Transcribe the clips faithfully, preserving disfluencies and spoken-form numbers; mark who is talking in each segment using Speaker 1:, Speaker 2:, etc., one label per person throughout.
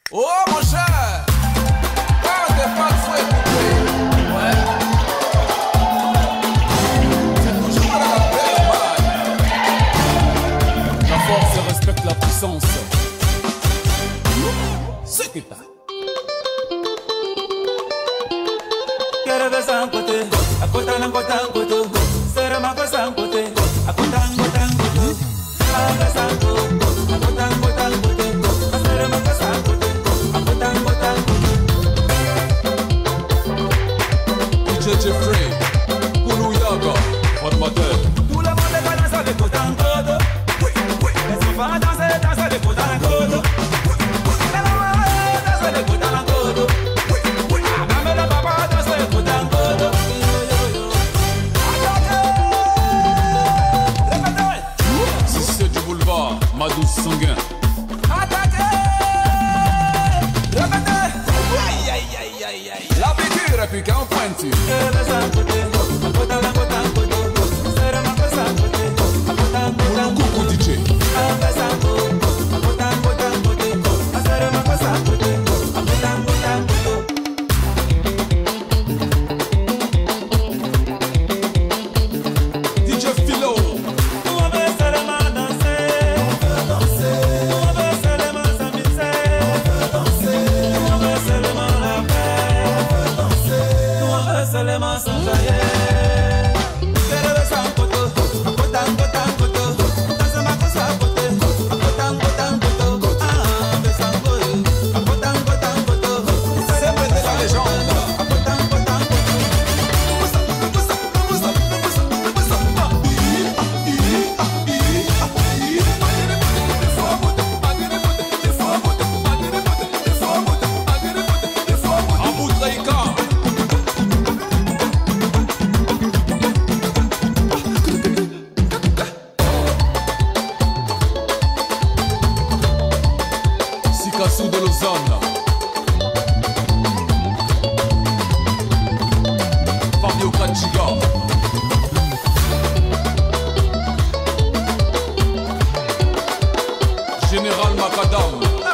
Speaker 1: Oh mon cher, quand t'es pas fouet coupé, ouais, c'est toujours la belle balle. La force respecte la puissance. C'est que t'as.
Speaker 2: Quero ver sancote, a cota na cota coto, será uma coisa sancote, a cota cota coto, a ver sanco, a cota cota coto, será uma coisa sancote, a cota cota coto.
Speaker 1: D J Jeffrey, Kulu Yaga, Formateur.
Speaker 2: Tout le monde va danser de cota coto, les enfants danser danser de cota coto, les mamans danser de cota coto.
Speaker 1: Si c'est du boulevard, ma douce sanguin.
Speaker 2: Attaquez! Répétez! Aïe aïe aïe aïe aïe.
Speaker 1: La piqûre est piquée en pointure. Coucou D J. D J Philo.
Speaker 2: Seulement sans jaillir. Quero ver sancoto, a cota cota coto, dança ma cosa cote, a cota cota coto, ah ver sancoto, a cota cota coto,
Speaker 1: C'est de la légende.
Speaker 2: a cota cota coto.
Speaker 1: Abu Traika. Sikassou de Lausanne. Fabio Kachiga. Général Macadam.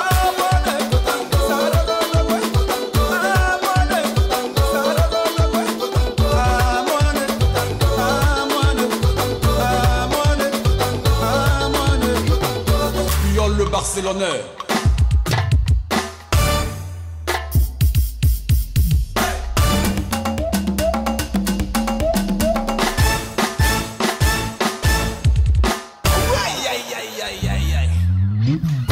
Speaker 1: Puyol le Barcelonais.
Speaker 2: Aïe aïe aïe aïe aïe aïe.